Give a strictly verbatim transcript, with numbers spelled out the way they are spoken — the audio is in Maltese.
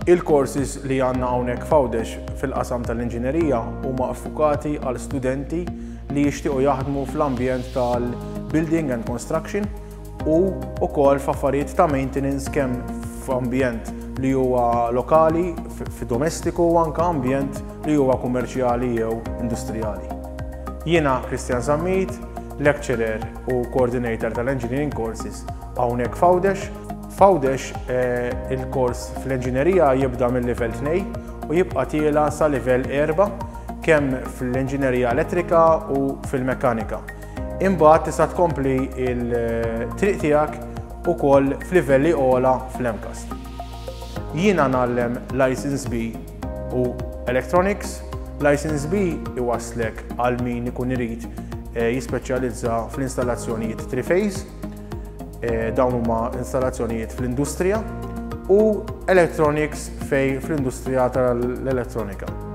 Il-courses li għandna hawnhekk f'Għawdex fil-qasam tal-inġinerija huma affukati għal studenti li jixtiequ jaħdmu fl-ambjent tal-building and construction u wkoll f'affarijiet ta' maintenance kemm f'ambjent li huwa lokali, f'domestiku u anke ambjent li huwa kummerċjali jew industrijali. Jiena Christian Zammit, lecturer u coordinator tal-engineering courses hawnhekk f'Għawdex. F'Għawdex il-kors fl-inġinerija jibda mill-livell tnejn u jibqa' tiela sa livell erba' kemm fl-inġinerija elettrika u fil-mekkanika. Imbagħad tista' tkompli l-triq tiegħek ukoll f'livelli ogħla fl-MCAS. Jiena nagħllem License B u Electronics. License B iwasslek għal min ikun irid jispeċjalizza fl-installazzjonijiet three-phase, dawn huma installazzjonijiet fl-industrija u Electronics fej fl-industrija tal-elettronika.